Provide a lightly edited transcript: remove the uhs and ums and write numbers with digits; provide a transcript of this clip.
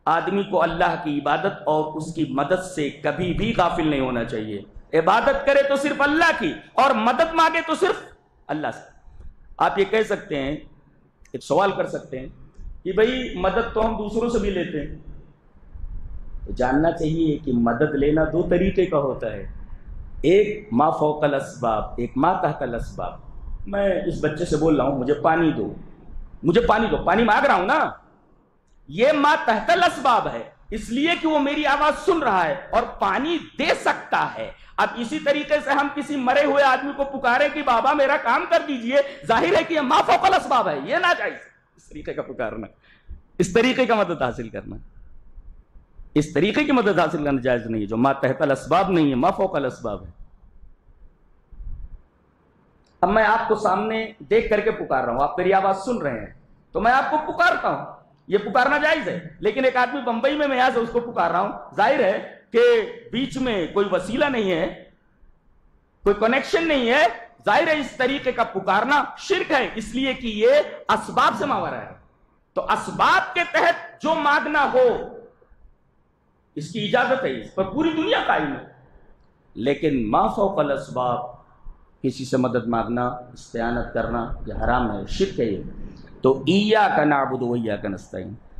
آدمی کو اللہ کی عبادت اور اس کی مدد سے کبھی بھی غافل نہیں ہونا چاہیے. عبادت کرے تو صرف اللہ کی اور مدد مانگے تو صرف اللہ سے. آپ یہ کہہ سکتے ہیں، ایک سوال کر سکتے ہیں کہ بھئی مدد تو ہم دوسروں سے بھی لیتے ہیں. تو جاننا چاہیے کہ مدد لینا دو طریقے کا ہوتا ہے، ایک ما فوق الاسباب، ایک ما تحت الاسباب. میں اس بچے سے بول رہا ہوں مجھے پانی دو، مجھے پانی دو، پانی مانگ رہا ہوں نا، یہ ما تحت الاسباب ہے، اس لیے کہ وہ میری آواز سن رہا ہے اور پانی دے سکتا ہے. اب اسی طریقے سے ہم کسی مرے ہوئے آدمی کو پکارے کہ بابا میرا کام کر دیجئے، ظاہر ہے کہ یہ ما فوق الاسباب ہے، یہ ناجائز. اس طریقے کا پکارنا، اس طریقے کا مدد حاصل کرنا، اس طریقے کی مدد حاصل کرنا جائز نہیں ہے جو ما تحت الاسباب نہیں ہے، ما فوق الاسباب ہے. اب میں آپ کو سامنے دیکھ کر کے پکار رہا ہوں، آپ میری آواز سن رہے ہیں تو میں آپ کو پکارتا ہوں، یہ پکارنا جائز ہے. لیکن ایک آدمی بمبئی میں یہاں سے اس کو پکار رہا ہوں، ظاہر ہے کہ بیچ میں کوئی وسیلہ نہیں ہے، کوئی کنیکشن نہیں ہے، ظاہر ہے اس طریقے کا پکارنا شرک ہے، اس لیے کہ یہ اسباب سے ماورا ہے. تو اسباب کے تحت جو مانگنا ہو اس کی اجازت ہے، اس پر پوری دنیا قائم ہے. لیکن ما فوق الاسباب، کسی سے مدد مانگنا، استعانت کرنا، یہ حرام ہے، شرک ہے یہ. تو ایاک نعبد و ایاک نستعین.